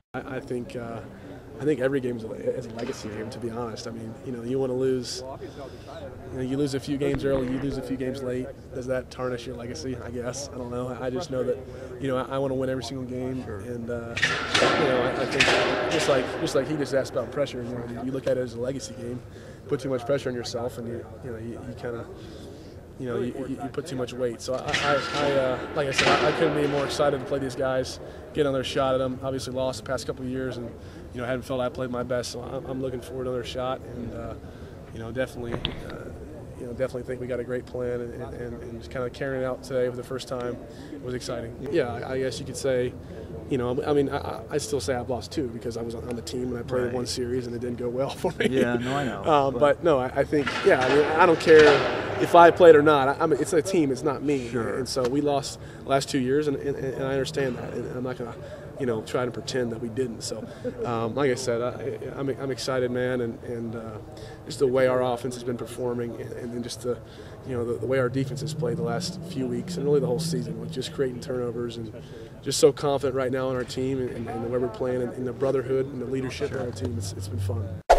I think every game is a legacy game. To be honest, I mean, you want to lose. You lose a few games early, you lose a few games late. Does that tarnish your legacy? I guess I don't know. I just know that I want to win every single game, and I think just like he just asked about pressure. You look at it as a legacy game. Put too much pressure on yourself, and you kind of. You put too much weight. So like I said, I couldn't be more excited to play these guys, get another shot at them. Obviously lost the past couple of years, and haven't felt I played my best. So I'm looking forward to another shot, and definitely think we got a great plan, and just kind of carrying it out today for the first time was exciting. Yeah, I guess you could say. I still say I've lost two because I was on the team and I played one series and it didn't go well for me. Yeah, no, I know. But no, I think, I don't care if I played or not. It's a team, it's not me. Sure. And so we lost the last 2 years, and I understand that. And I'm not going to, try to pretend that we didn't. So, like I said, I'm excited, man, and just the way our offense has been performing, and then just the way our defense has played the last few weeks and really the whole season with just creating turnovers, and just so confident right now in our team and the way we're playing and the brotherhood and the leadership of our team. It's been fun.